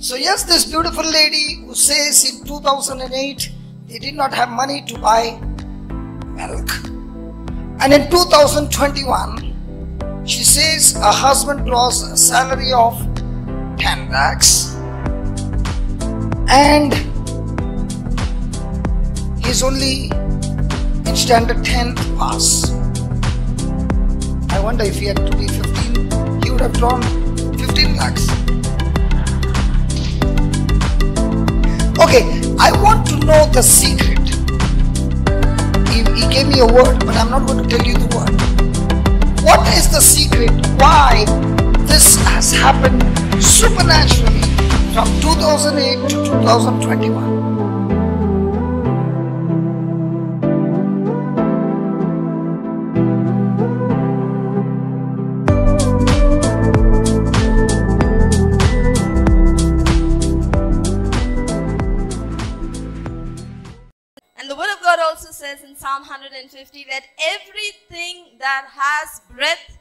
So yes, this beautiful lady who says in 2008 they did not have money to buy milk, and in 2021 she says her husband draws a salary of 10 lakhs and he's only in standard 10 pass. I wonder if he had to be 15, he would have drawn 15 lakhs. Okay, I want to know the secret. He gave me a word, but I'm not going to tell you the word. What is the secret? Why this has happened supernaturally from 2008 to 2021? In Psalm 150, let everything that has breath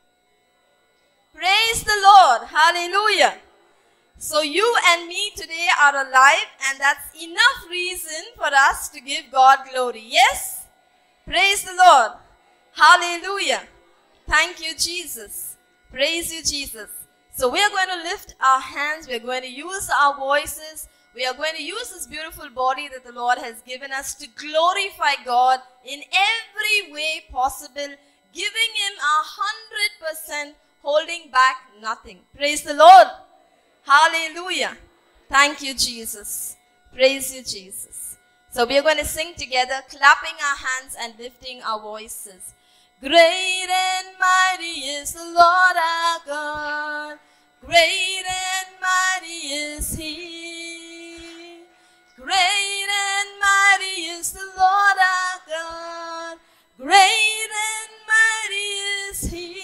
praise the Lord. Hallelujah. So you and me today are alive, and that's enough reason for us to give God glory. Yes? Praise the Lord. Hallelujah. Thank you, Jesus. Praise you, Jesus. So we are going to lift our hands. We are going to use our voices. We are going to use this beautiful body that the Lord has given us to glorify God in every way possible, giving Him 100%, holding back nothing. Praise the Lord. Hallelujah. Thank you, Jesus. Praise you, Jesus. So we are going to sing together, clapping our hands and lifting our voices. Great and mighty is the Lord our God. Great and mighty is He. Great and mighty is the Lord our God. Great and mighty is He.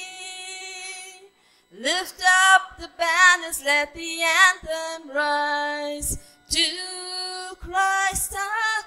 Lift up the banners, let the anthem rise to Christ our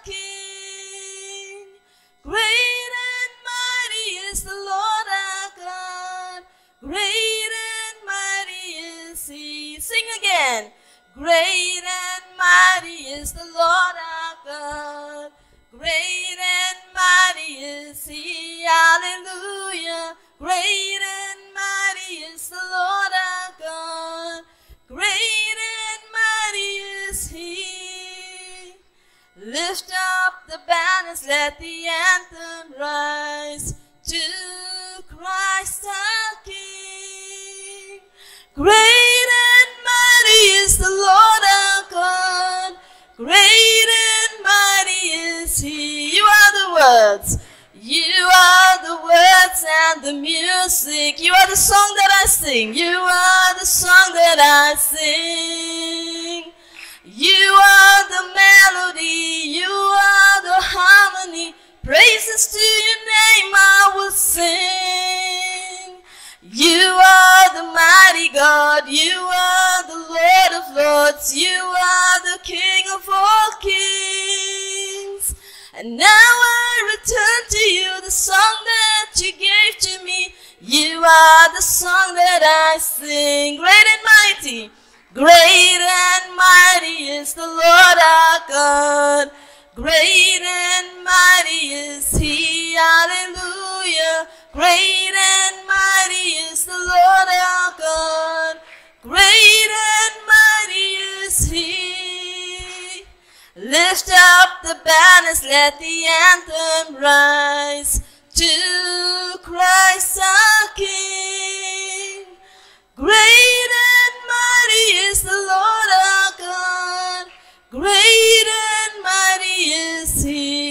King. Great and mighty is the Lord our God. Great and mighty is He. Sing again. Great and mighty is the Lord our God. Great and mighty is He. Hallelujah. Great and mighty is the Lord our God. Great and mighty is He. Lift up the banners, let the anthem rise to Christ our King. Great and mighty is the Lord our God. Great and mighty is He. You are the words. You are the words and the music. You are the song that I sing. You are the song that I sing. You are the melody. You are the harmony. Praises to your name I will sing. You are the mighty God. You are the Lord of Lords. You are the King of all kings. And now I return to you the song that you gave to me. You are the song that I sing. Great and mighty. Great and mighty is the Lord our God. Great and mighty is He. Hallelujah. Great and mighty is the Lord our God. Great and mighty is He. Lift up the banners, let the anthem rise to Christ our King. Great and mighty is the Lord our God. Great and mighty is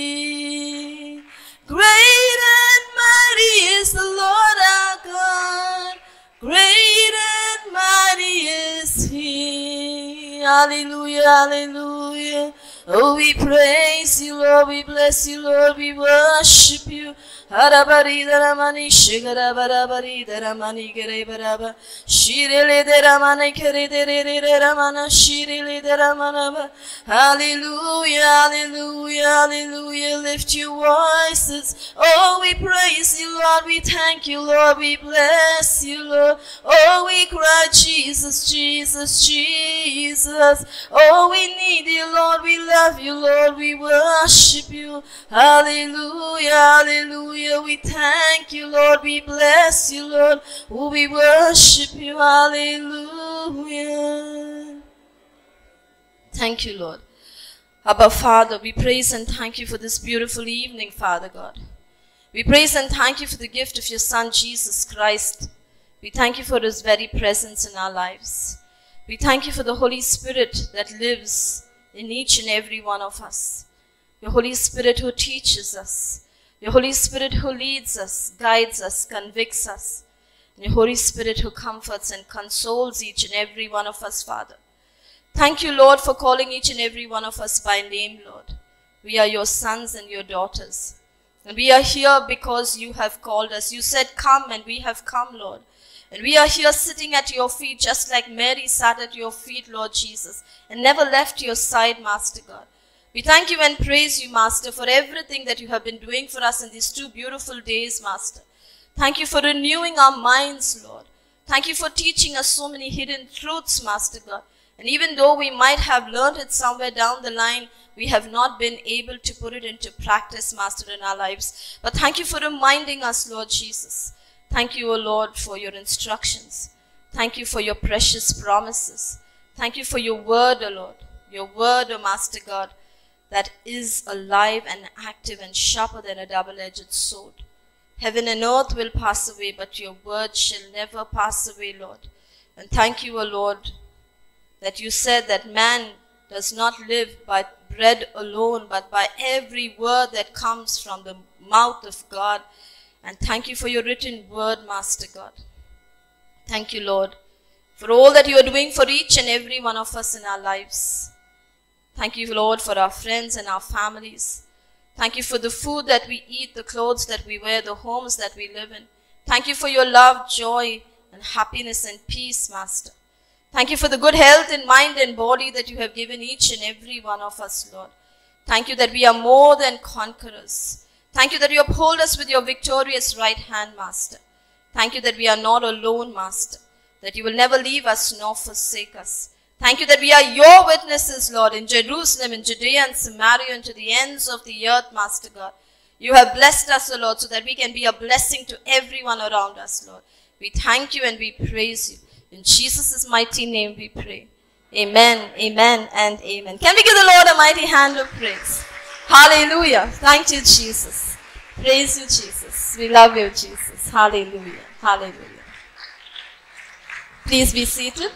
He. Great and mighty is the Lord our God. Great and mighty is He. Hallelujah, hallelujah. Oh, we praise you, Lord, we bless you, Lord, we worship you. Harabaridharamani shigarabarabaridaramani gerebaraba shirelidharamani keridhiriramana shirilidharamanaba. Hallelujah, hallelujah, hallelujah. Lift your voices. Oh, we praise you, Lord, we thank you, Lord, we bless you, Lord. Oh, we cry, Jesus, Jesus, Jesus. Oh, we need you, Lord, we love you, Lord, we worship you. Hallelujah, hallelujah. We thank you, Lord, we bless you, Lord. Oh, we worship you. Hallelujah. Thank you, Lord. Abba, Father, we praise and thank you for this beautiful evening, Father God. We praise and thank you for the gift of your Son, Jesus Christ. We thank you for his very presence in our lives. We thank you for the Holy Spirit that lives in each and every one of us. Your Holy Spirit who teaches us. Your Holy Spirit who leads us, guides us, convicts us. And your Holy Spirit who comforts and consoles each and every one of us, Father. Thank you, Lord, for calling each and every one of us by name, Lord. We are your sons and your daughters. And we are here because you have called us. You said, come, and we have come, Lord. And we are here sitting at your feet, just like Mary sat at your feet, Lord Jesus, and never left your side, Master God. We thank you and praise you, Master, for everything that you have been doing for us in these 2 beautiful days, Master. Thank you for renewing our minds, Lord. Thank you for teaching us so many hidden truths, Master God. And even though we might have learned it somewhere down the line, we have not been able to put it into practice, Master, in our lives. But thank you for reminding us, Lord Jesus. Thank you, O Lord, for your instructions. Thank you for your precious promises. Thank you for your word, O Lord. Your word, O Master God, that is alive and active and sharper than a double-edged sword. Heaven and earth will pass away, but your word shall never pass away, Lord. And thank you, O Lord, that you said that man does not live by bread alone, but by every word that comes from the mouth of God. And thank you for your written word, Master God. Thank you, Lord, for all that you are doing for each and every one of us in our lives. Thank you, Lord, for our friends and our families. Thank you for the food that we eat, the clothes that we wear, the homes that we live in. Thank you for your love, joy, and happiness and peace, Master. Thank you for the good health in mind and body that you have given each and every one of us, Lord. Thank you that we are more than conquerors. Thank you that you uphold us with your victorious right hand, Master. Thank you that we are not alone, Master, that you will never leave us nor forsake us. Thank you that we are your witnesses, Lord, in Jerusalem, in Judea and Samaria, and to the ends of the earth, Master God. You have blessed us, O Lord, so that we can be a blessing to everyone around us, Lord. We thank you and we praise you. In Jesus' mighty name we pray. Amen, amen, and amen. Can we give the Lord a mighty hand of praise? Hallelujah. Thank you, Jesus. Praise you, Jesus. We love you, Jesus. Hallelujah. Hallelujah. Please be seated.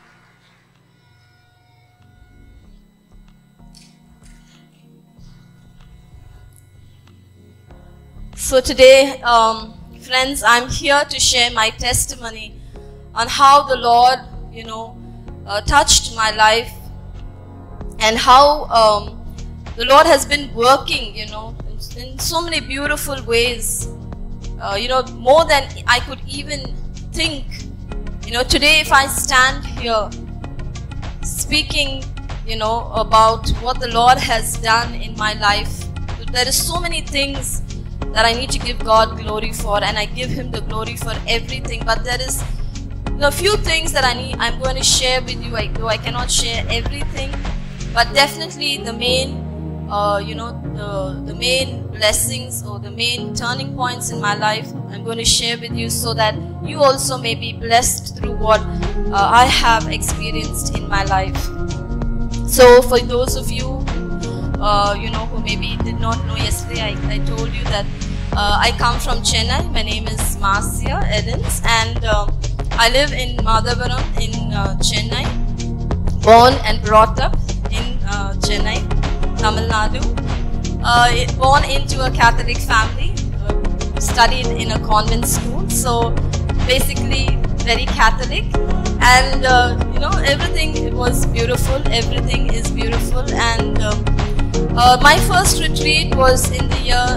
So today, friends, I'm here to share my testimony on how the Lord, touched my life, and how the Lord has been working, in so many beautiful ways, more than I could even think. Today if I stand here speaking, about what the Lord has done in my life, there is so many things that I need to give God glory for, and I give Him the glory for everything. But there is a few things that I'm going to share with you, though I cannot share everything. But definitely the main, the main blessings or the main turning points in my life, I'm going to share with you so that you also may be blessed through what I have experienced in my life. So for those of you, who maybe did not know, yesterday I told you that I come from Chennai. My name is Marcia and I live in Madhavaram in Chennai, born and brought up in Chennai, Tamil Nadu, born into a Catholic family, studied in a convent school, so basically very Catholic, and everything was beautiful, everything is beautiful, and My first retreat was in the year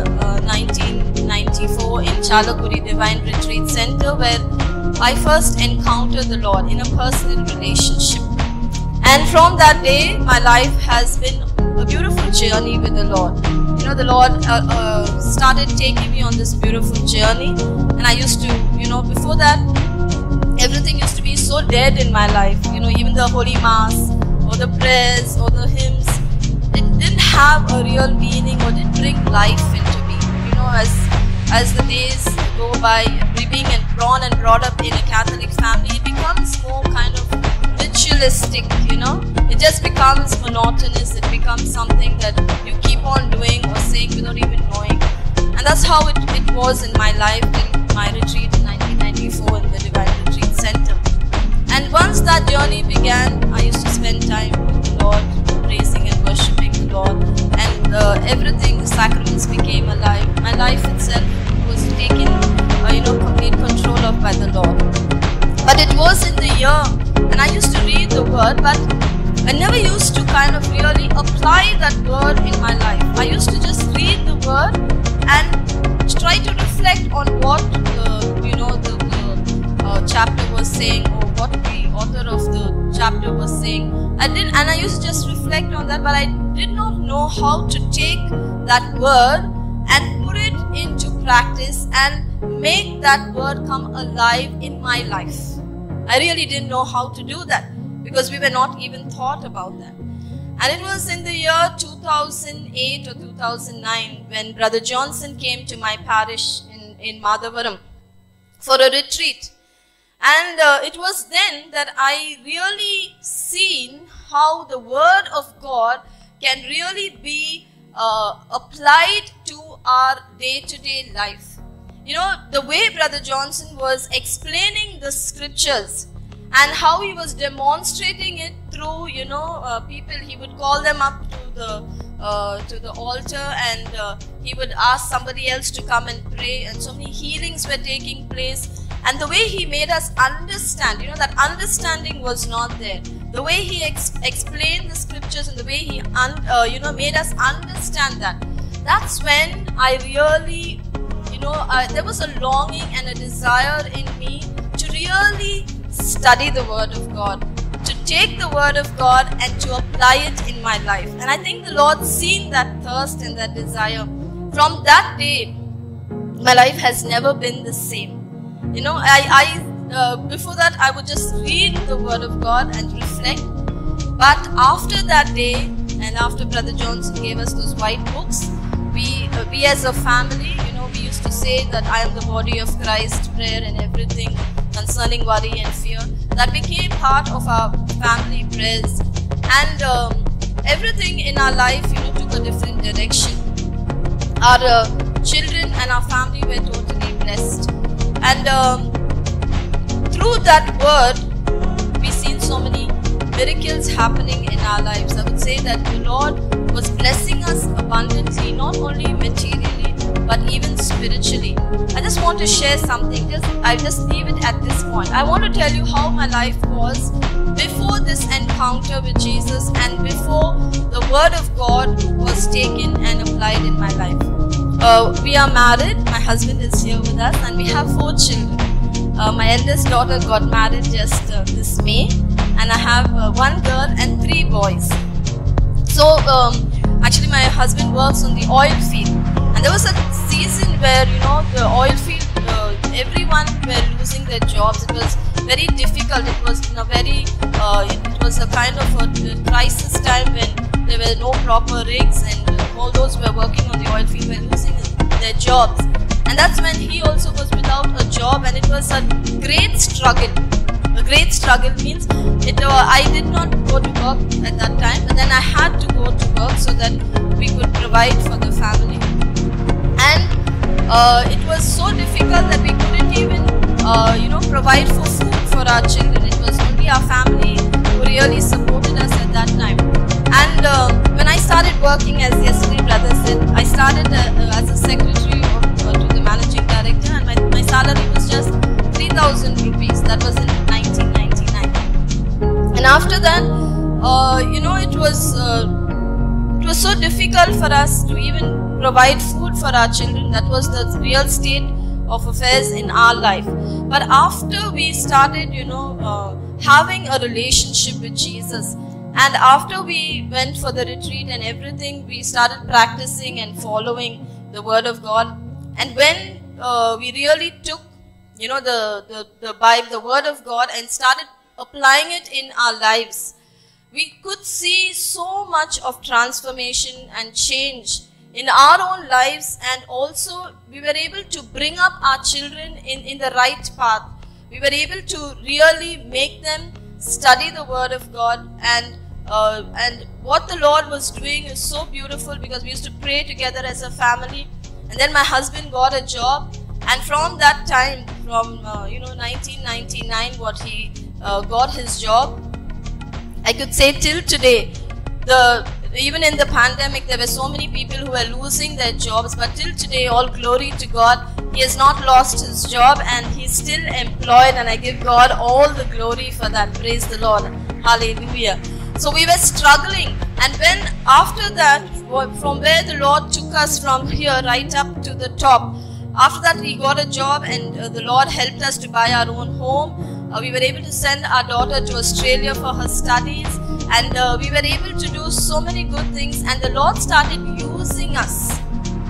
1994 in 𝗧𝗲𝘀𝗁𝗁 Divine Retreat Center, where I first encountered the Lord in a personal relationship. And from that day, my life has been a beautiful journey with the Lord. You know, the Lord started taking me on this beautiful journey, and I used to, before that, everything used to be so dead in my life. Even the Holy Mass or the prayers or the hymns, it didn't have a real meaning or didn't bring life into me. As the days go by, being born and brought up in a Catholic family, it becomes more kind of ritualistic, It just becomes monotonous. It becomes something that you keep on doing or saying without even knowing. And that's how it was in my life in my retreat in 1994 in the Divine Retreat Center. And once that journey began, I used to spend time with the Lord, praising and worshipping the Lord. And everything, the sacraments became alive. My life itself was taken, complete control of by the Lord. But it was in the year, and I used to read the Word, but I never used to kind of really apply that Word in my life. I used to just read the Word and try to reflect on what the chapter was saying, or what the author of the chapter was saying. I used to just reflect on that, but I did not know how to take that Word and put it into practice and make that Word come alive in my life. I really didn't know how to do that, because we were not even taught about that. And it was in the year 2008 or 2009 when Brother Johnson came to my parish in Madhavaram for a retreat. And it was then that I really seen how the Word of God can really be applied to our day-to-day life. The way Brother Johnson was explaining the scriptures and how he was demonstrating it through, people, he would call them up to the altar, and he would ask somebody else to come and pray, and so many healings were taking place. And the way he made us understand, that understanding was not there. The way he explained the scriptures and the way he made us understand that. That's when I really, there was a longing and a desire in me to really study the Word of God, to take the Word of God and to apply it in my life. And I think the Lord seen that thirst and that desire. From that day, my life has never been the same. Before that, I would just read the Word of God and reflect. But after that day, and after Brother Johnson gave us those white books, we as a family, we used to say that I am the body of Christ, prayer and everything concerning worry and fear. That became part of our family prayers. And everything in our life, took a different direction. Our children and our family were totally blessed. And through that Word, we've seen so many miracles happening in our lives. I would say that the Lord was blessing us abundantly, not only materially, but even spiritually. I just want to share something. I just leave it at this point. I want to tell you how my life was before this encounter with Jesus and before the Word of God was taken and applied in my life. We are married. My husband is here with us, and we have 4 children. My eldest daughter got married just this May, and I have 1 girl and 3 boys. So actually my husband works on the oil field, and there was a season where the oil field, everyone were losing their jobs. It was very difficult. It was it was a kind of a crisis time when there were no proper rigs, and all those who were working on the oil field were losing their jobs. And that's when he also was without a job, and it was a great struggle. A great struggle means I did not go to work at that time, but then I had to go to work so that we could provide for the family. And it was so difficult that we couldn't even provide for food for our children. It was only our family who really supported us at that time. And when I started working, as yesterday brother said, I started as a secretary to the managing director, and my salary was just 3,000 rupees. That was in 1999. And after that, it was so difficult for us to even provide food for our children. That was the real state of affairs in our life. But after we started, having a relationship with Jesus, and after we went for the retreat and everything, we started practicing and following the Word of God. And when we really took, the Bible, the Word of God, and started applying it in our lives, we could see so much of transformation and change in our own lives, and also we were able to bring up our children in the right path. We were able to really make them study the Word of God, and what the Lord was doing is so beautiful, because we used to pray together as a family. And then my husband got a job, and from that time, from 1999, what he got his job, I could say till today, even in the pandemic, there were so many people who were losing their jobs, but till today, all glory to God, he has not lost his job and he's still employed, and I give God all the glory for that. Praise the Lord. Hallelujah. So we were struggling, and when after that, from where the Lord took us from here right up to the top, after that we got a job, and the Lord helped us to buy our own home. We were able to send our daughter to Australia for her studies, and we were able to do so many good things, and the Lord started using us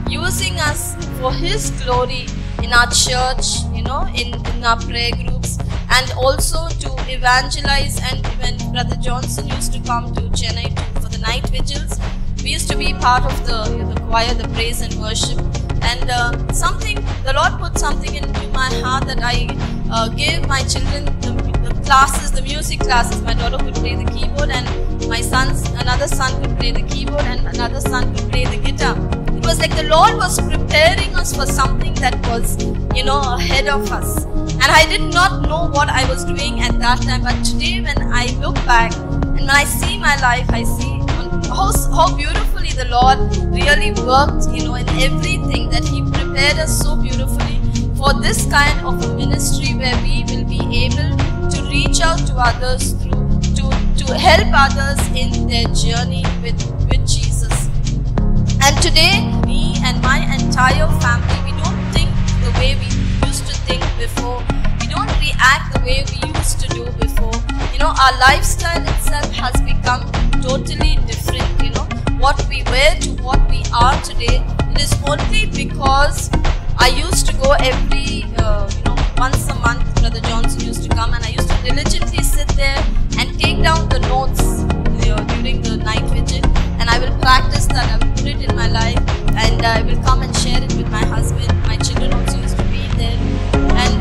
for His glory in our church, in our prayer groups, and also to evangelize. And when Brother Johnson used to come to Chennai for the night vigils, we used to be part of the choir, the praise and worship. And the Lord put something into my heart that I gave my children the classes, the music classes. My daughter could play the keyboard, and another son could play the keyboard, and another son could play the guitar. It was like the Lord was preparing us for something that was, ahead of us. And I did not know what I was doing at that time. But today, when I look back and when I see my life, I see how beautifully the Lord really worked, in everything, that He prepared us so beautifully for this kind of a ministry, where we will be able to reach out to others to help others in their journey with Jesus. And today, me and my entire family, we don't think the way we used to think before. We don't react the way we used to do before. Our lifestyle itself has become totally different. What we were to what we are today, it is only because I used to go every, once a month. Brother Johnson used to come, and I used to diligently sit there and take down the notes during the night vigil, and I will practice that. I will put it in my life, and I will come and share it with my husband. My children also used to be there. And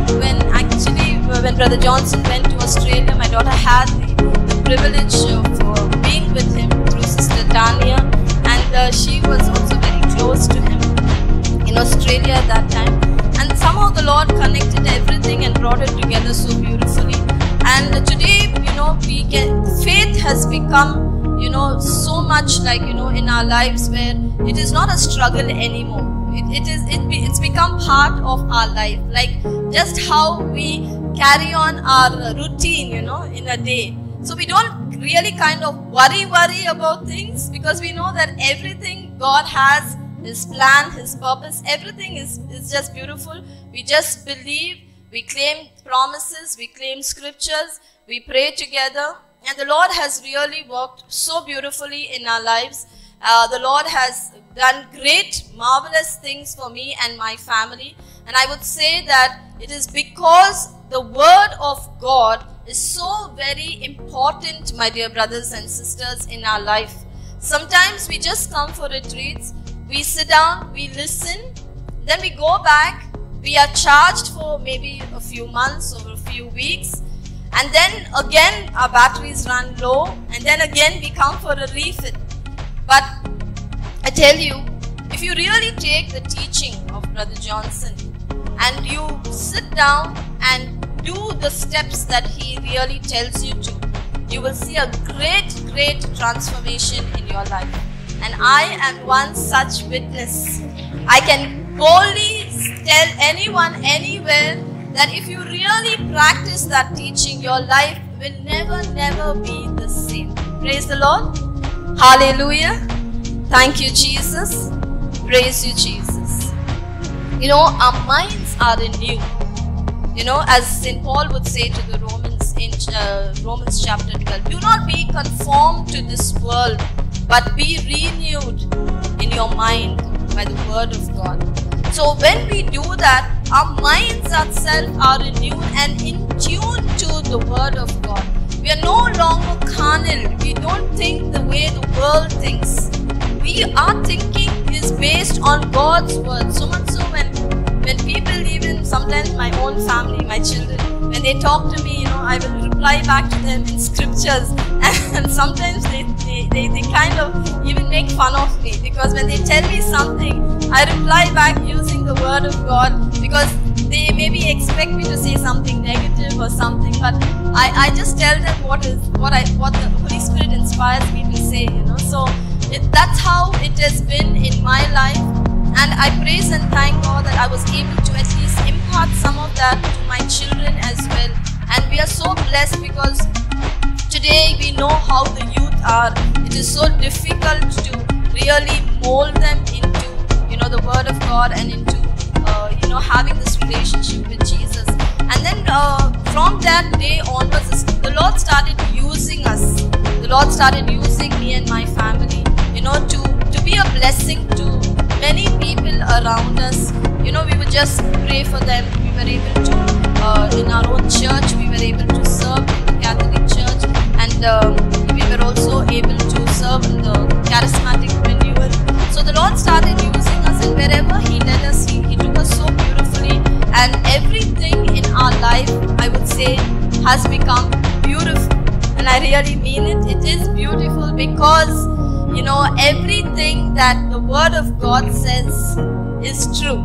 when Brother Johnson went to Australia, my daughter had the privilege of being with him through Sister Tanya, and she was also very close to him in Australia at that time. And somehow the Lord connected everything and brought it together so beautifully. And today, faith has become, so much like, in our lives, where it is not a struggle anymore. It's become part of our life, like just how we carry on our routine, in a day. So we don't really kind of worry about things, because we know that everything God has, His plan, His purpose, everything is just beautiful. We just believe, we claim promises, we claim scriptures, we pray together, and the Lord has really worked so beautifully in our lives. The Lord has done great, marvelous things for me and my family. And I would say that it is because the Word of God is so very important, my dear brothers and sisters, in our life. Sometimes we just come for retreats, we sit down, we listen, then we go back, we are charged for maybe a few months or a few weeks, and then again our batteries run low, and then again we come for a refill. But I tell you, if you really take the teaching of Brother Johnson and you sit down and do the steps that he really tells you to, you will see a great transformation in your life. And I am one such witness. I can boldly tell anyone, anywhere, that if you really practice that teaching, your life will never be the same. Praise the Lord. Hallelujah. Thank you, Jesus. Praise you, Jesus. You know, our minds are renewed. You know, as St. Paul would say to the Romans in Romans chapter 12, do not be conformed to this world, but be renewed in your mind by the word of God. So when we do that, our minds ourselves are renewed and in tune to the word of God. We are no longer carnal. We don't think the way the world thinks. Our thinking is based on God's word. So much so when people, even sometimes my own family, my children, when they talk to me, you know, I will reply back to them in scriptures, and sometimes they kind of even make fun of me, because when they tell me something, I reply back using the word of God, because they maybe expect me to say something negative or something, but I just tell them what the Holy Spirit inspires me to say, you know. So that's how it has been in my life, and I praise and thank God that I was able to at least impart some of that to my children as well. And we are so blessed, because today we know how the youth are. It is so difficult to really mold them into, you know, the word of God and into you know, having this relationship with Jesus. And then from that day onwards, the Lord started using us. The Lord started using me and my family, you know, to be a blessing to many people around us. You know, we would just pray for them. We were able to, in our own church, we were able to serve in the Catholic Church, and we were also able to serve in the charismatic renewal. So the Lord started using us, and wherever He led us, He took us so beautifully, and everything in our life, I would say, has become beautiful. And I really mean it. It is beautiful because, you know, everything that the word of God says is true.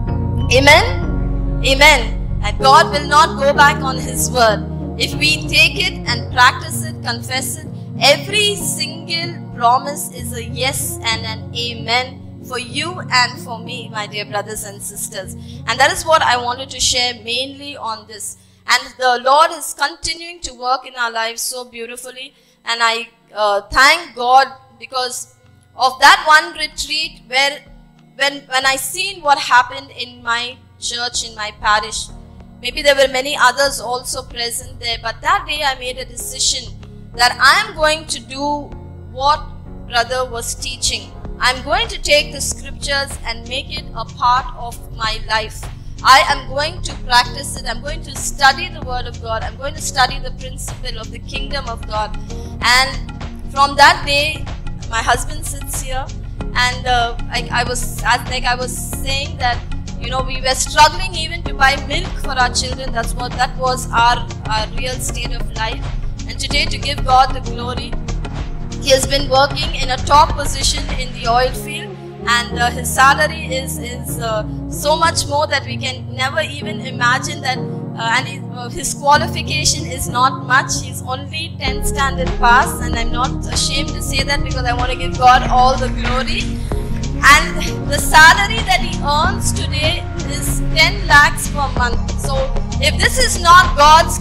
Amen? Amen. And God will not go back on His word. If we take it and practice it, confess it, every single promise is a yes and an amen for you and for me, my dear brothers and sisters. And that is what I wanted to share mainly on this. And the Lord is continuing to work in our lives so beautifully. And I thank God because of that one retreat where when I seen what happened in my church, in my parish. Maybe there were many others also present there, but that day I made a decision that I am going to do what brother was teaching. I am going to take the scriptures and make it a part of my life. I am going to practice it. I am going to study the word of God. I am going to study the principle of the kingdom of God. And from that day, my husband sits here, and I was saying that, you know, we were struggling even to buy milk for our children. That was our real state of life. And today, to give God the glory, he has been working in a top position in the oil field, and his salary is so much more that we can never even imagine that. And his qualification is not much. He's only 10th standard pass, and I'm not ashamed to say that because I want to give God all the glory. And the salary that he earns today is 10 lakhs per month. So if this is not God's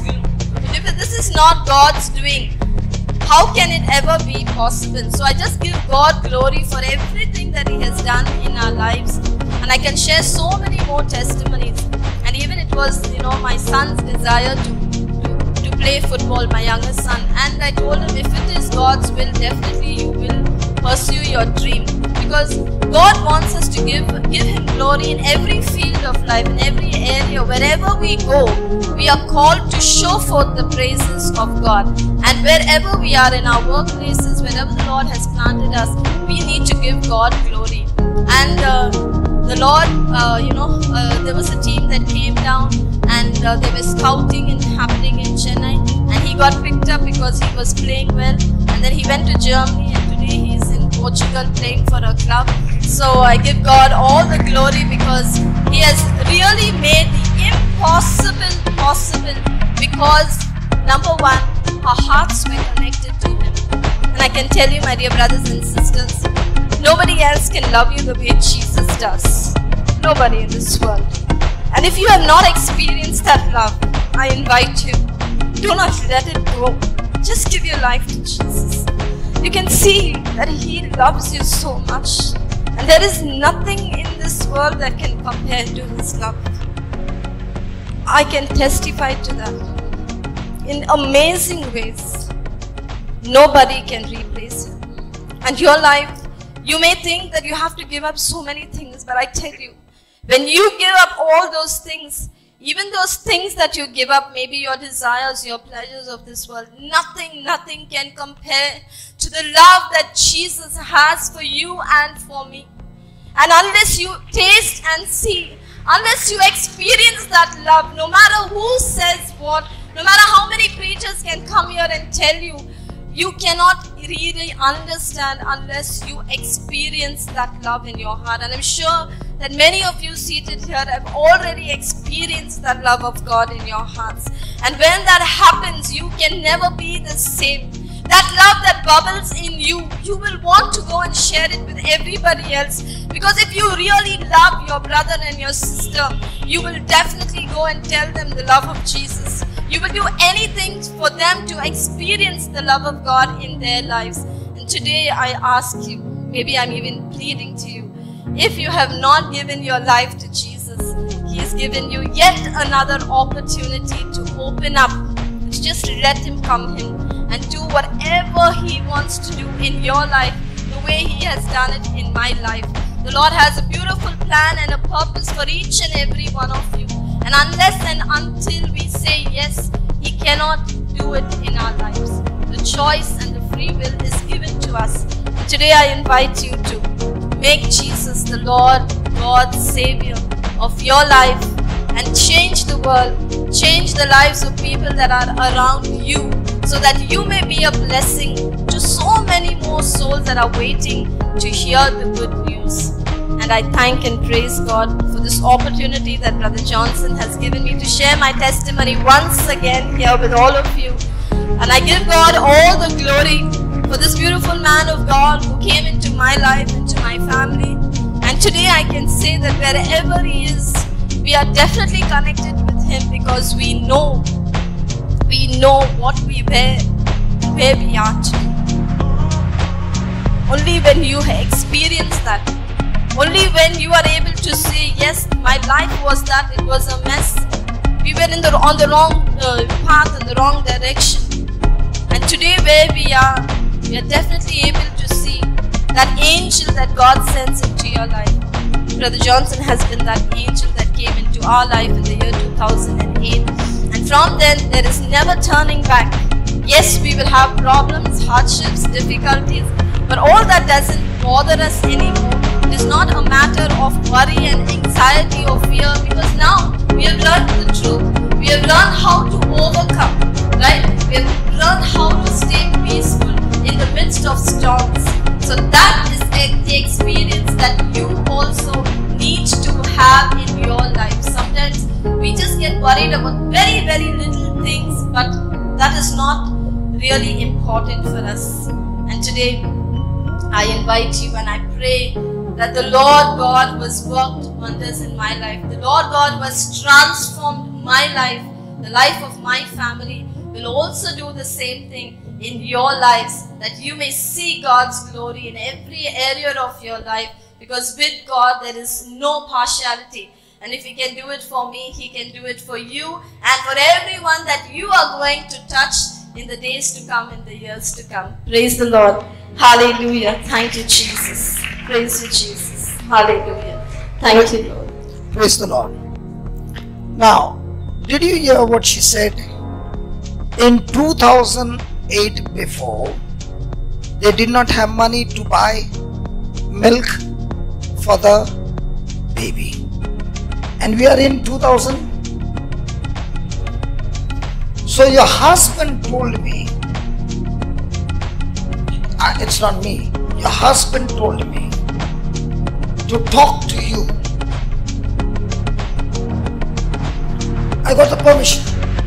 doing, how can it ever be possible? So I just give God glory for everything that He has done in our lives. And I can share so many more testimonies. And even it was, you know, my son's desire to play football, my youngest son. And I told him, if it is God's will, definitely you will pursue your dream. Because God wants us to give Him glory in every field of life, in every area. Wherever we go, we are called to show forth the praises of God. And wherever we are, in our workplaces, wherever the Lord has planted us, we need to give God glory. And the Lord, there was a team that came down, and they were scouting and happening in Chennai, and he got picked up because he was playing well. And then he went to Germany, and today he's in Portugal playing for a club. So I give God all the glory because He has really made the impossible possible, because number one, our hearts were connected to Him. And I can tell you, my dear brothers and sisters, nobody else can love you the way Jesus does. Nobody in this world. And if you have not experienced that love, I invite you, do not let it go. Just give your life to Jesus. you can see that He loves you so much. And there is nothing in this world that can compare to His love. I can testify to that in amazing ways. Nobody can replace Him. And your life, you may think that you have to give up so many things, but I tell you, when you give up all those things, even those things that you give up, maybe your desires, your pleasures of this world, nothing can compare to the love that Jesus has for you and for me. And unless you taste and see, unless you experience that love, no matter who says what, no matter how many preachers can come here and tell you, you cannot really understand unless you experience that love in your heart. And I'm sure that many of you seated here have already experienced that love of God in your hearts. And when that happens, you can never be the same. That love that bubbles in you, you will want to go and share it with everybody else. Because if you really love your brother and your sister, you will definitely go and tell them the love of Jesus. You will do anything for them to experience the love of God in their lives. And today I ask you, maybe I'm even pleading to you, if you have not given your life to Jesus, He has given you yet another opportunity to open up, to just let Him come in and do whatever He wants to do in your life, the way He has done it in my life. The Lord has a beautiful plan and a purpose for each and every one of you. And unless and until we say yes, He cannot do it in our lives. The choice and the free will is given to us. And today I invite you to make Jesus the Lord, God, Savior of your life and change the world, change the lives of people that are around you, so that you may be a blessing to so many more souls that are waiting to hear the good news. And I thank and praise God for this opportunity that Brother Johnson has given me to share my testimony once again here with all of you. And I give God all the glory for this beautiful man of God who came into my life, into my family. And today I can say that wherever he is, we are definitely connected with him, because we know what we were and where we are today. Only when you experience that, only when you are able to say, yes, my life was that, it was a mess. We were on the wrong path, in the wrong direction. And today where we are definitely able to see that angel that God sends into your life. Brother Johnson has been that angel that came into our life in the year 2008. And from then, there is never turning back. Yes, we will have problems, hardships, difficulties, but all that doesn't bother us anymore. It is not a matter of worry and anxiety or fear, because now we have learned the truth. We have learned how to overcome, right? We have learned how to stay peaceful in the midst of storms. So that is the experience that you also need to have in your life. Sometimes we just get worried about very, very little things, but that is not really important for us. And today, I invite you and I pray that the Lord God was worked wonders in my life. The Lord God was transformed my life. The life of my family will also do the same thing in your lives, that you may see God's glory in every area of your life, because with God there is no partiality. And if He can do it for me, He can do it for you and for everyone that you are going to touch in the days to come, in the years to come. Praise the Lord. Hallelujah. Thank you, Jesus. Praise you, Jesus. Hallelujah. Thank you, Lord. Praise the Lord. Now, did you hear what she said? In 2008 before, they did not have money to buy milk for the baby. And we are in 2000. So your husband told me, it's not me, your husband told me to talk to you. I got the permission.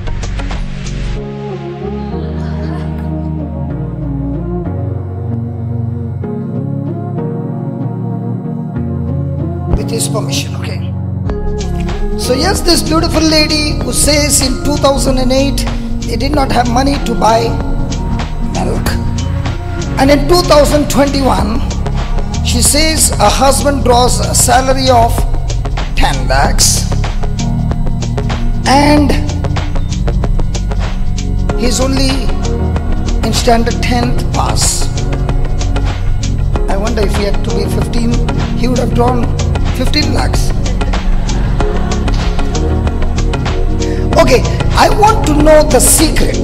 With his permission, okay. So yes, this beautiful lady who says in 2008 they did not have money to buy milk. And in 2021, she says her husband draws a salary of 10 lakhs and he's only in standard 10th pass. I wonder if he had to be 15, he would have drawn 15 lakhs. Okay, I want to know the secret.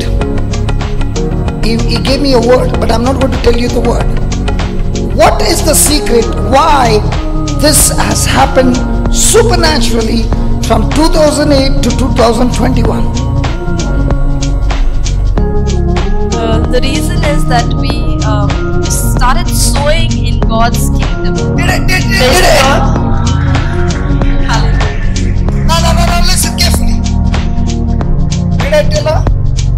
He gave me a word, but I'm not going to tell you the word. What is the secret why this has happened supernaturally from 2008 to 2021? The reason is that we started sowing in God's kingdom. Did it? Hallelujah. No, listen carefully. Did I tell her?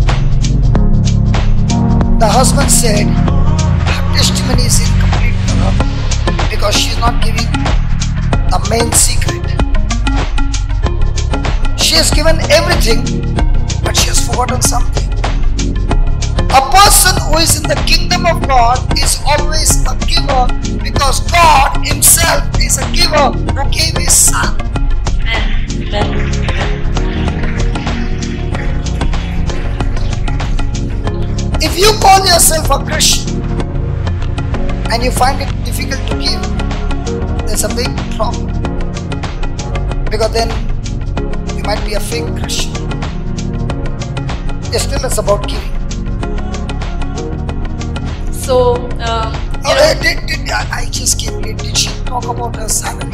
The husband said, her testimony is incomplete to her because she's not giving the main secret. She has given everything, but she has forgotten something. A person who is in the kingdom of God is always a giver because God himself is a giver who gave his son. Amen. If you call yourself a Christian and you find it difficult to give, there's a big problem, because then you might be a fake Christian. It's still it's about giving. So, I just came late. Did she talk about her salary?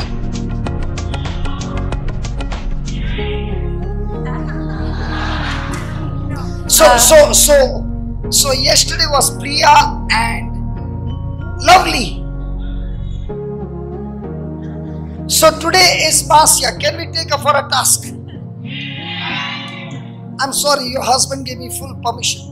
So yesterday was Priya and Lovely. So today is Marcia. Can we take her for a task? I'm sorry, your husband gave me full permission.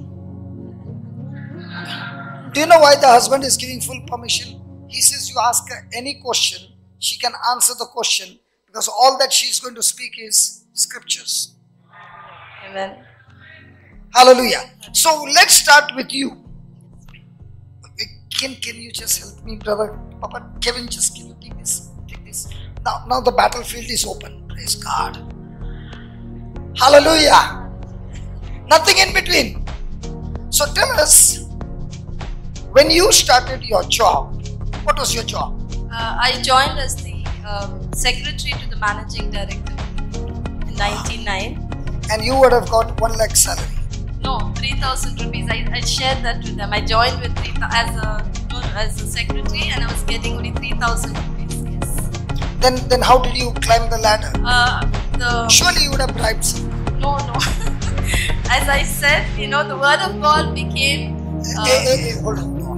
Do you know why the husband is giving full permission? He says you ask her any question, she can answer the question, because all that she is going to speak is scriptures. Amen. Hallelujah. So let's start with you. Can you just help me, brother? Papa, Kevin, just can you take this? Take this. Now the battlefield is open. Praise God. Hallelujah. Nothing in between. So tell us, when you started your job, what was your job? I joined as the secretary to the managing director in 1999. And you would have got 1 lakh salary. No, 3,000 rupees. I shared that with them. I joined with as a secretary, and I was getting only 3,000 rupees. Yes. Then how did you climb the ladder? Surely you would have bribed some. No. As I said, the word of God became. Hold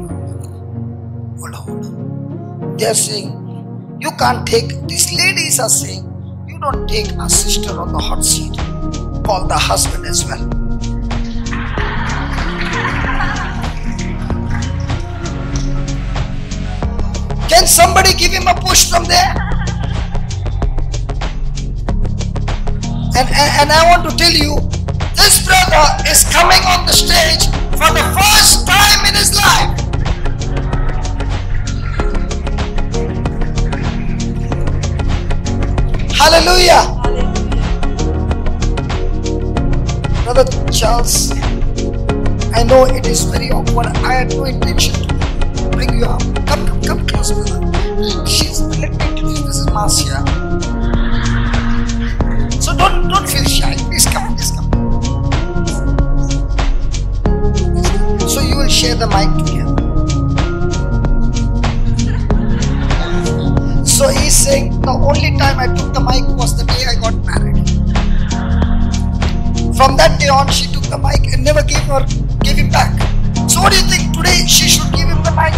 on. They are saying you can't take. These ladies are saying you don't take a sister on the hot seat. Call the husband as well. Can somebody give him a push from there? And I want to tell you, this brother is coming on the stage for the first time in his life. Hallelujah. Brother Charles, I know it is very awkward. I had no intention to bring you up. Come close, brother. Let me introduce. This is Marcia. So don't feel shy. Please come. So you will share the mic together. So he's saying the only time I took the mic was the day I got married. From that day on, she took the mic and never gave him back. So what do you think? Today she should give him the mic?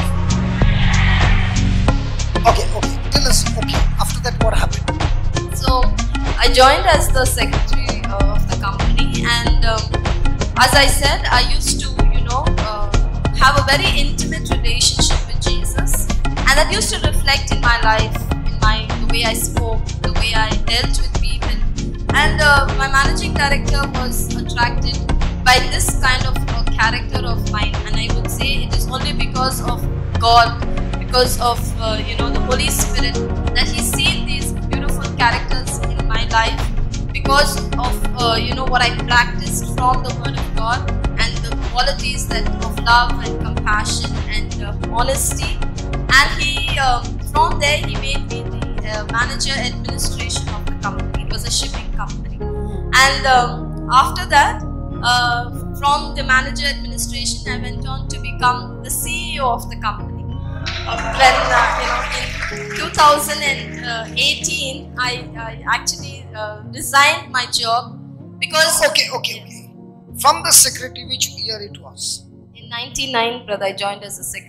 Okay. Tell us. Okay. After that, what happened? So I joined as the secretary of the company, and as I said, I used to, have a very intimate relationship with Jesus, and that used to reflect in my life, the way I spoke, the way I dealt with people. And my managing director was attracted by this kind of character of mine, and I would say it is only only because of God, because of the Holy Spirit, that He's seen these beautiful characters in my life, because of what I practiced from the Word of God, and the qualities that of love and compassion and honesty. And He from there He made me the manager administration of the company. It was a shipping company, and after that, from the manager administration, I went on to become the CEO of the company. When in 2018, I actually resigned my job because Okay. From the secretary, which year it was? In 1999, brother, I joined as a secretary.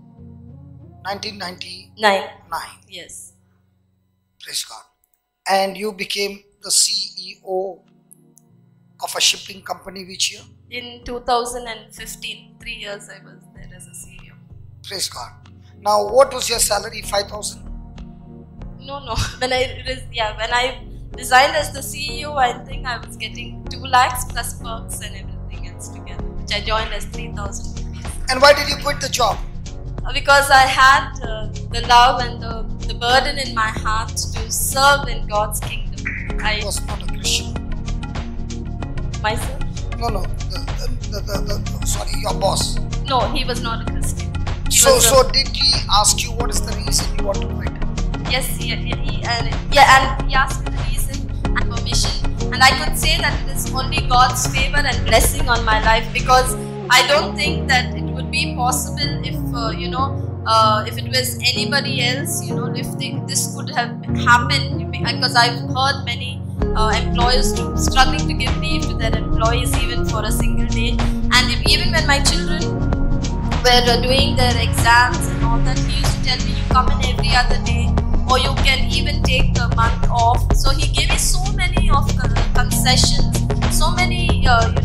1999. Yes. Praise God. And you became the CEO of a shipping company which year? In 2015, 3 years I was there as a CEO. Praise God. Now, what was your salary? 5,000? No. When I resigned as the CEO, I think I was getting 2 lakhs plus perks and everything else together, which I joined as 3,000 rupees. And why did you quit the job? Because I had the love and the burden in my heart to serve in God's kingdom. I was not a Christian. Myself? No. Sorry, your boss. No, he was not a Christian. So did he ask you what is the reason you want to quit? Yes, and he asked me the reason and permission. And I could say that it is only God's favor and blessing on my life, because I don't think that it would be possible if if it was anybody else, if this could have happened, because I've heard many employers struggling to give leave to their employees even for a single day. And even when my children were doing their exams and all that, he used to tell me, you come in every other day, or you can even take a month off. So he gave me so many of concessions, so many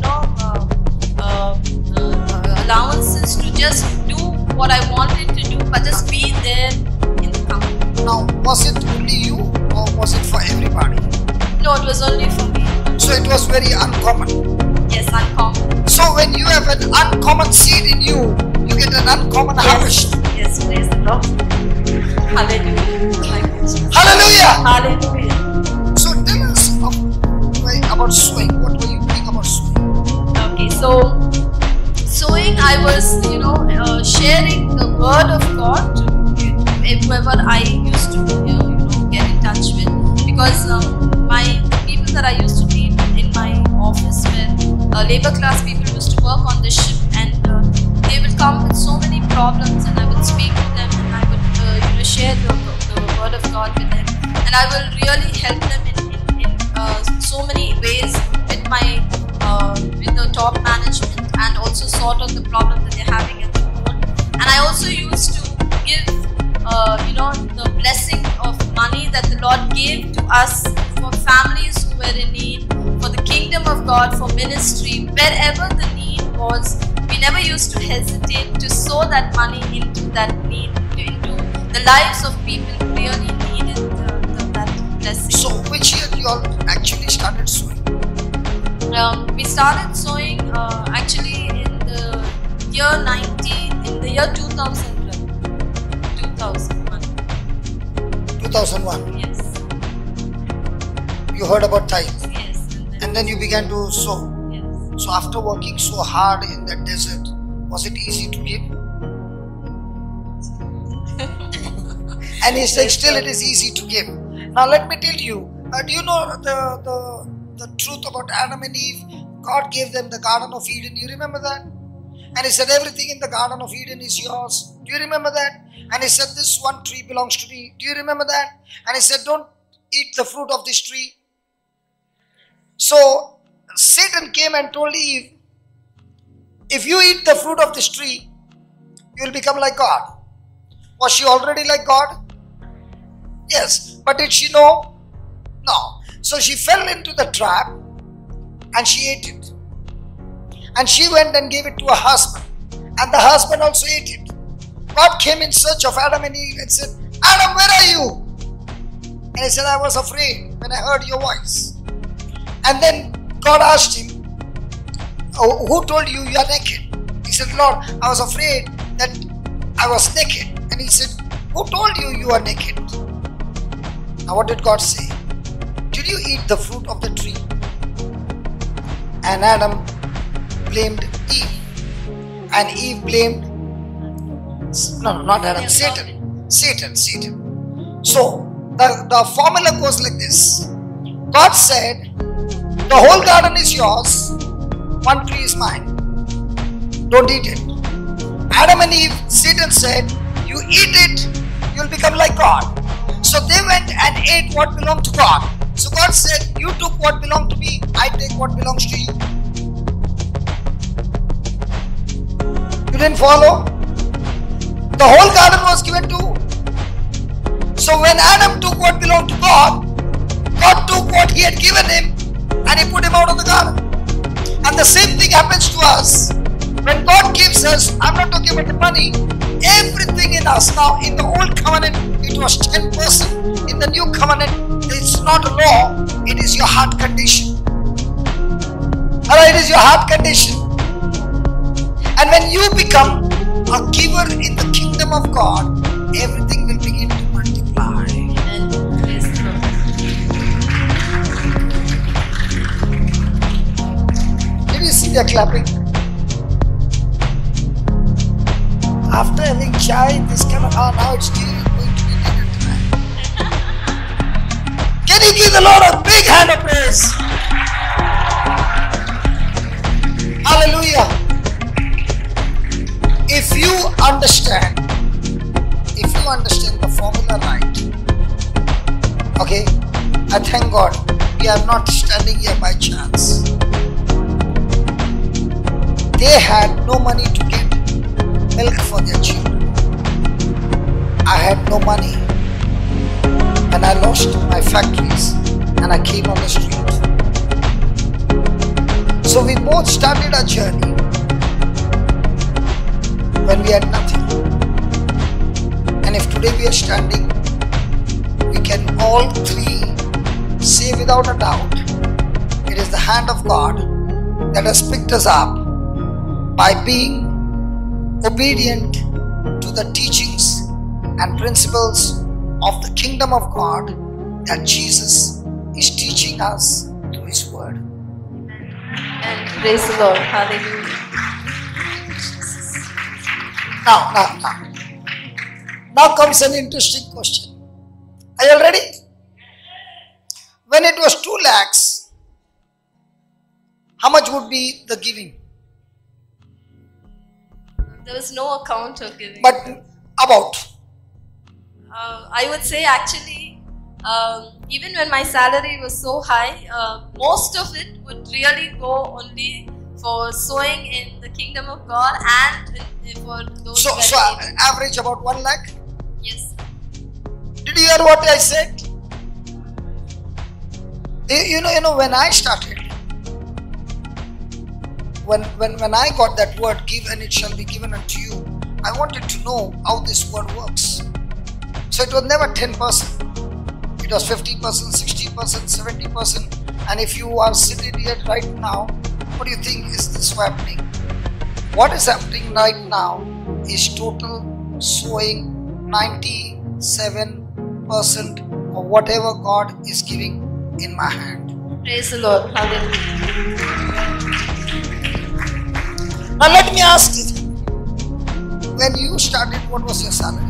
allowances to just do what I wanted to do, but just be there in the company. Now, was it only you, or was it for everybody? No, it was only for me. So it was very uncommon. Yes, uncommon. So when you have an uncommon seed in you, you get an uncommon harvest. Yes, praise the Lord. Hallelujah. Hallelujah. Hallelujah. So tell us about sowing. What were you doing about sowing? Okay, so sowing, I was sharing the word of God to whoever I used to get in touch with, because the people that I used to meet in my office were labor class people who used to work on the ship, and they would come with so many problems, and I would speak to them, and I would share the word of God with them, and I will really help them in so many ways with my with the top management, and also sort out the problem that they're having at the moment. And I also used to give the blessing of money that the Lord gave to us for families who were in need, for the kingdom of God, for ministry, wherever the need was. We never used to hesitate to sow that money into that need, into the lives of people who really needed that blessing. So which year you all actually started sowing? We started sowing actually in the year 2000. 2001. Yes. You heard about tithe. Yes. And then you began to sow. Yes. So after working so hard in that desert, was it easy to give? And he said, still it is easy to give. Now let me tell you, do you know the truth about Adam and Eve? God gave them the Garden of Eden. You remember that? And he said, everything in the Garden of Eden is yours. Do you remember that? And he said, this one tree belongs to me. Do you remember that? And he said, don't eat the fruit of this tree. So Satan came and told Eve, if you eat the fruit of this tree, you will become like God. Was she already like God? Yes. But did she know? No. So she fell into the trap and she ate it. And she went and gave it to her husband. And the husband also ate it. God came in search of Adam and Eve and said, Adam, where are you? And he said, I was afraid when I heard your voice. And then God asked him, oh, who told you you are naked? He said, Lord, I was afraid that I was naked. And he said, who told you you are naked? Now what did God say? Did you eat the fruit of the tree? And Adam blamed Eve. And Eve blamed, no, not Adam, Satan. So the formula goes like this. God said, the whole garden is yours, one tree is mine. Don't eat it. Adam and Eve, Satan said, you eat it, you'll become like God. So they went and ate what belonged to God. So God said, you took what belonged to me, I take what belongs to you. You didn't follow? The whole garden was given to. So when Adam took what belonged to God, God took what he had given him and he put him out of the garden. And the same thing happens to us. When God gives us, I'm not talking about the money, everything in us. Now in the old covenant, it was 10%. In the new covenant, it's not a law, it is your heart condition. Alright, it is your heart condition. And when you become a giver in the kingdom of God, everything will begin to multiply. Did you see the clapping? After having chai, this kind of, now it's going to be dinner time. Can you give the Lord a big hand of praise? Hallelujah. If you understand the formula right, okay, I thank God we are not standing here by chance. They had no money to get milk for their children. I had no money and I lost my factories and I came on the street. So we both started our journey when we had nothing. And if today we are standing, we can all three say without a doubt, it is the hand of God that has picked us up by being obedient to the teachings and principles of the kingdom of God that Jesus is teaching us through His word. And praise the Lord. Hallelujah. Now comes an interesting question. Are you all ready? When it was 2 lakhs, how much would be the giving? There was no account of giving. But about? I would say actually, even when my salary was so high, most of it would really go only for sowing in the kingdom of God and for those. So average about 1 lakh? Yes. Did you hear what I said? You know when I started, when I got that word, give and it shall be given unto you, I wanted to know how this word works. So it was never 10%. It was 50%, 60%, 70%. And if you are sitting here right now, what do you think is this happening? What is happening right now is total sowing 97% of whatever God is giving in my hand. Praise the Lord. Hallelujah. Now let me ask you, when you started, what was your salary?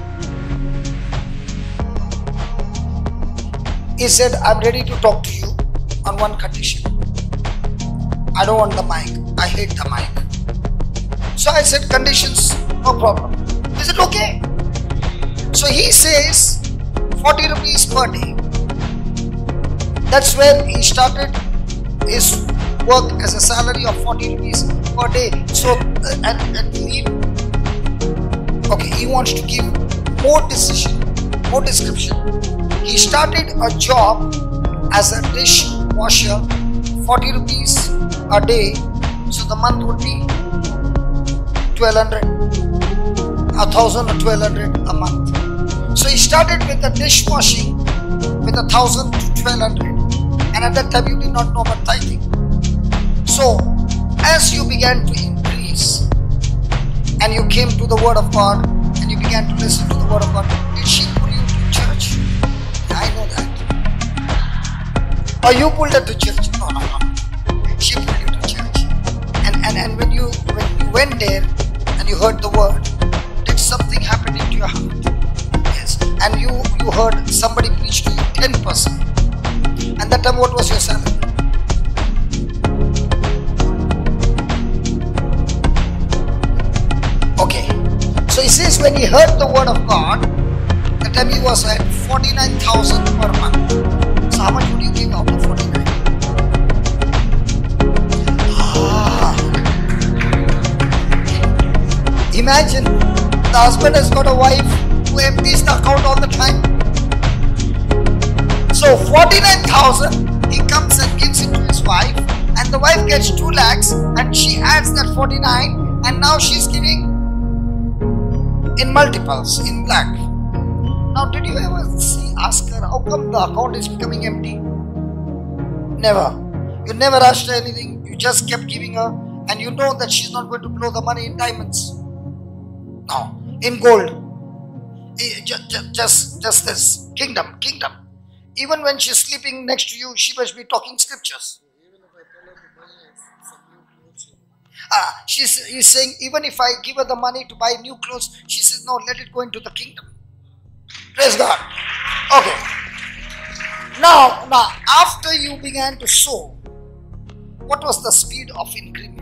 He said, I'm ready to talk to you on one condition. I don't want the mic. I hate the mic. So I said, conditions, no problem. Is it okay? So he says, 40 rupees per day. That's when he started his work as a salary of 40 rupees per day. So, he wants to give more description. He started a job as a dishwasher, 40 rupees a day. So the month would be 1200, 1000 or 1200 a month. So he started with the dishwashing with 1000 to 1200, and at that time you did not know about tithing. So as you began to increase and you came to the Word of God and you began to listen to the Word of God, did she pull you to church? I know that. Or you pulled her to church? No. She pulled you to church. And when you went there and you heard the Word, did something happen into your heart? Yes. And you heard somebody preach to you 10%. And that time what was your salary? Okay. So he says when he heard the Word of God, that time he was at 49,000 per month. So how much would you give out of 49? Imagine the husband has got a wife who empties the account all the time. So 49,000 he comes and gives it to his wife, and the wife gets 2 lakhs and she adds that 49, and now she's giving in multiples, in black. Now did you ever ask her how come the account is becoming empty? Never. You never asked her anything. You just kept giving her, and you know that she's not going to blow the money in diamonds. No, in gold. Just this. Kingdom. Even when she's sleeping next to you, she must be talking scriptures. He's saying, even if I give her the money to buy new clothes, she says, no, let it go into the kingdom. Praise God. Okay. Now, after you began to sow, what was the speed of increment?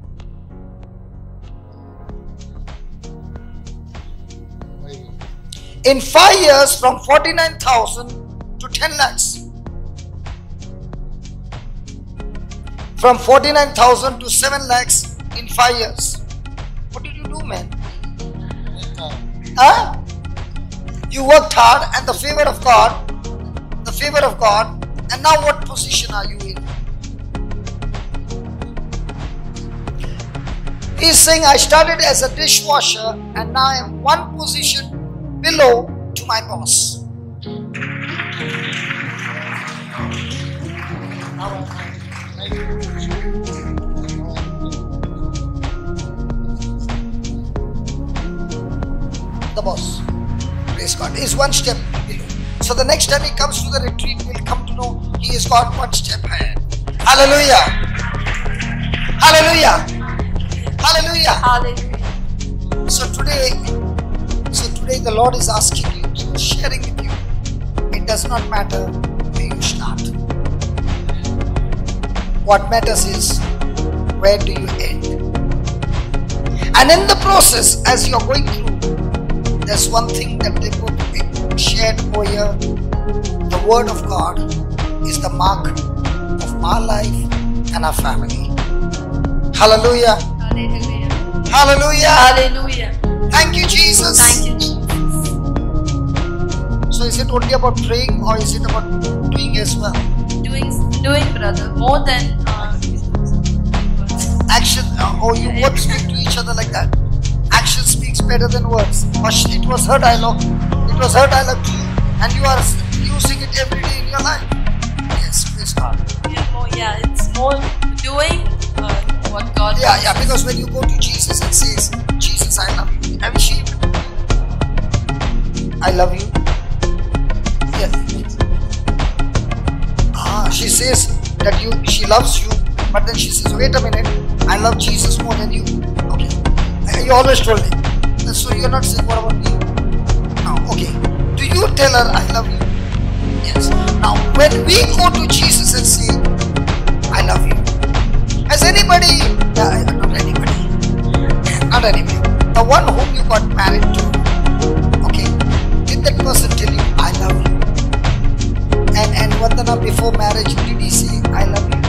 In 5 years, from 49,000 to 10 lakhs. From 49,000 to 7 lakhs in 5 years. What did you do, man? Huh? You worked hard, and the favor of God, and now what position are you in? He's saying, I started as a dishwasher, and now I am one position below to my boss. The boss. Praise God. Is one step below. So the next time he comes to the retreat, we'll come to know he has got one step ahead. Hallelujah. Hallelujah. Hallelujah. Hallelujah. So today the Lord is asking you, sharing with you, it does not matter where you start. What matters is, where do you end? And in the process, as you are going through, there's one thing that they both shared over here. The Word of God is the mark of our life and our family. Hallelujah. Hallelujah. Hallelujah. Hallelujah. Thank you, Jesus. Thank you, Jesus. So is it only about praying, or is it about doing as well? Doing, brother. More than Action. You both speak to each other like that. Action speaks better than words. It was her dialogue. It was her dialogue to you, and you are using it every day in your life. Yes, praise God. It's more doing what God. Yeah. Because when you go to Jesus and says, Jesus, I love you. Have she? I love you. Yes. She says that she loves you, but then she says, wait a minute, I love Jesus more than you. Okay. You always told it. So you're not saying, what about me? No. Okay. Do you tell her, I love you? Yes. Now, when we go to Jesus and say, I love you, has anybody, not anybody, the one whom you got married to, okay, did that person tell you, I love you? And Vandana, before marriage, did he say, I love you?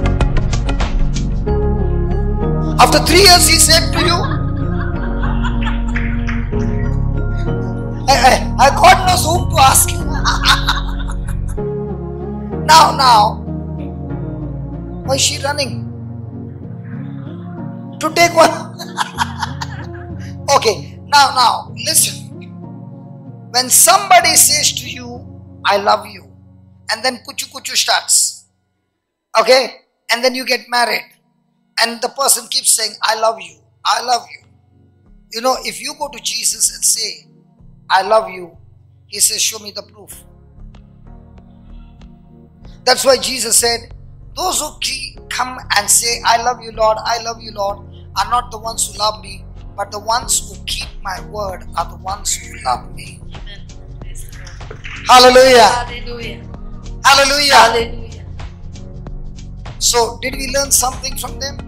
After 3 years, he said to you, God knows whom to ask. Now, why is she running? To take one. Okay, now, listen. When somebody says to you, I love you, and then kuchu starts, okay, and then you get married, and the person keeps saying, I love you, You know, if you go to Jesus and say, I love you, He says, show me the proof. That's why Jesus said, those who come and say, I love you, Lord, I love you, Lord, are not the ones who love me, but the ones who keep my word are the ones who love me. Hallelujah. Hallelujah. Hallelujah. Hallelujah. So, did we learn something from them?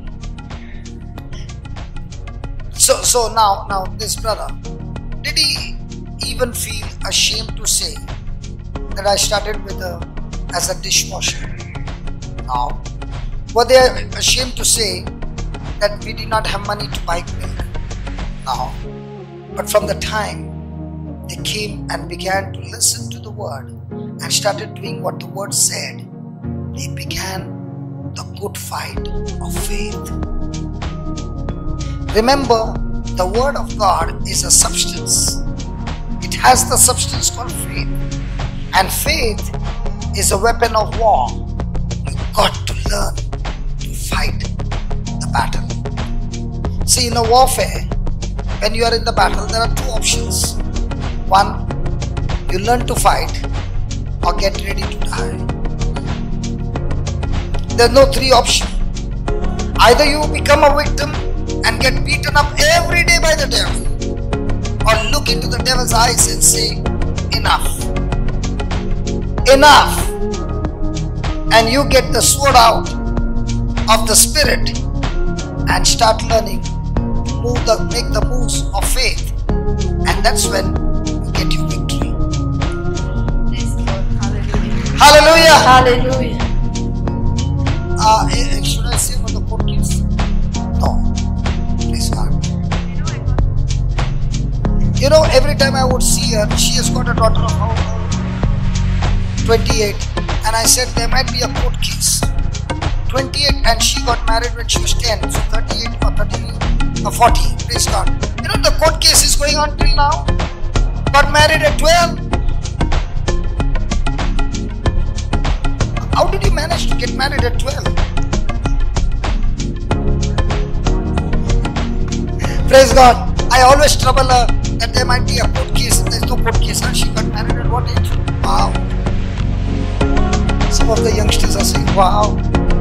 So now this brother, did he even feel ashamed to say that I started with as a dishwasher? No. Were they ashamed to say that we did not have money to buy milk? No. But from the time they came and began to listen to the word and started doing what the word said, they began the good fight of faith. Remember, the word of God is a substance. It has the substance called faith. And faith is a weapon of war. You got to learn to fight the battle. See, in a warfare, when you are in the battle, there are two options. One, you learn to fight or get ready to die. There's no three option. Either you become a victim and get beaten up every day by the devil, or look into the devil's eyes and say, enough. Enough. And you get the sword out of the spirit and start learning to make the moves of faith. And that's when you get your victory. Hallelujah. Hallelujah. Should I say for the court case? No. Please God. You know, every time I would see her, she has got a daughter of 28, and I said there might be a court case. 28, and she got married when she was 10, so 38 or 30 or 40. Praise God. You know, the court case is going on till now. Got married at 12. How did you manage to get married at 12? Praise God. I always trouble her that there might be a court case. There's no court case. And she got married at what age? Wow. Some of the youngsters are saying, wow.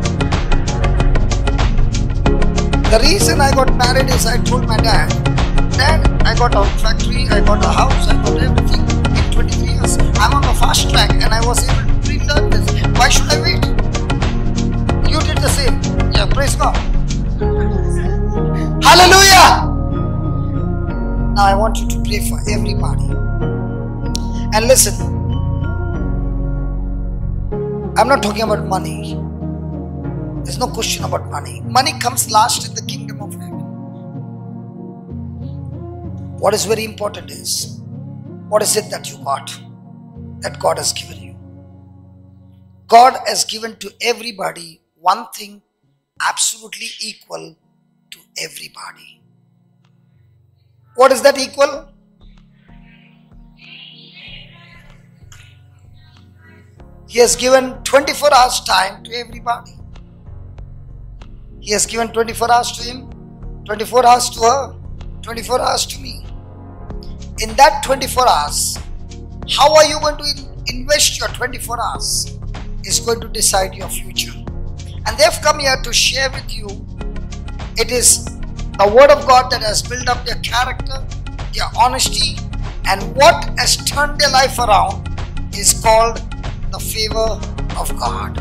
The reason I got married is I told my dad, Dad, I got a factory, I got a house, I got everything in 23 years. I'm on the fast track and I was able to relearn this. Why should I wait? You did the same. Yeah, praise God. Hallelujah. Now I want you to pray for everybody. And listen, I'm not talking about money. There's no question about money. Money comes last in the kingdom of heaven. What is very important is, what is it that you got, that God has given you? God has given to everybody one thing absolutely equal to everybody. What is that equal? He has given 24 hours time to everybody. He has given 24 hours to him, 24 hours to her, 24 hours to me. In that 24 hours, how are you going to invest your 24 hours is going to decide your future. And they have come here to share with you. It is the word of God that has built up their character, their honesty, and what has turned their life around is called the favor of God.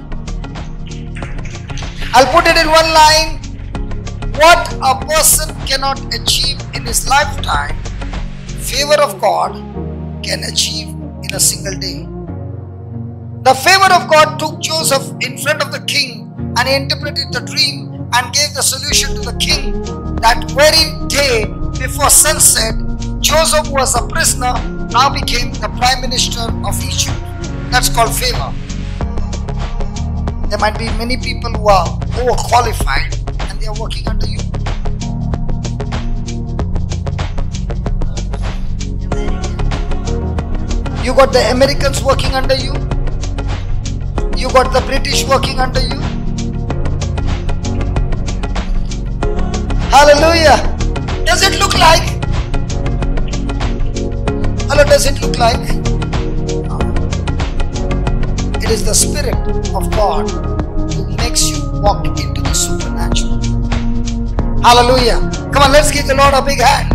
I'll put it in one line. What a person cannot achieve in his lifetime, favor of God can achieve in a single day. The favor of God took Joseph in front of the king and he interpreted the dream and gave the solution to the king. That very day before sunset, Joseph was a prisoner, now became the prime minister of Egypt. That's called favor. There might be many people who are overqualified and they are working under you. You got the Americans working under you. You got the British working under you. Hallelujah. Does it look like does it look like? It is the Spirit of God who makes you walk into the supernatural. Hallelujah. Come on, let's give the Lord a big hand.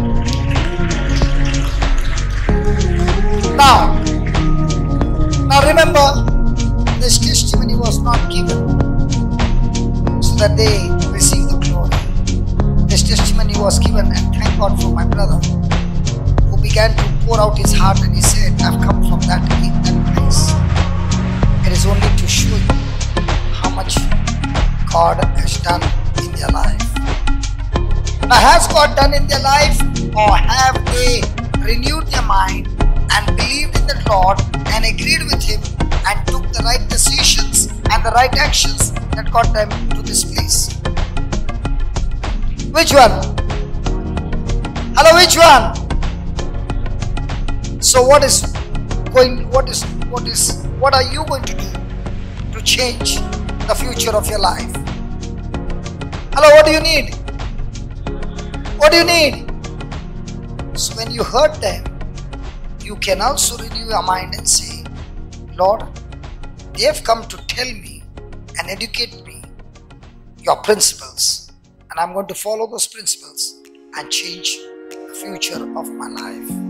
Now remember, this testimony was not given so that they receive the glory. This testimony was given, and thank God for my brother who began to pour out his heart, and he said, I've come from that place. It is only to show you how much God has done in their life. Now, has God done in their life, or have they renewed their mind and believed in the Lord and agreed with Him and took the right decisions and the right actions that got them to this place? Which one? Hello, which one? So what are you going to do to change the future of your life? Hello, what do you need? What do you need? So when you heard them, you can also renew your mind and say, Lord, they have come to tell me and educate me your principles, and I'm going to follow those principles and change the future of my life.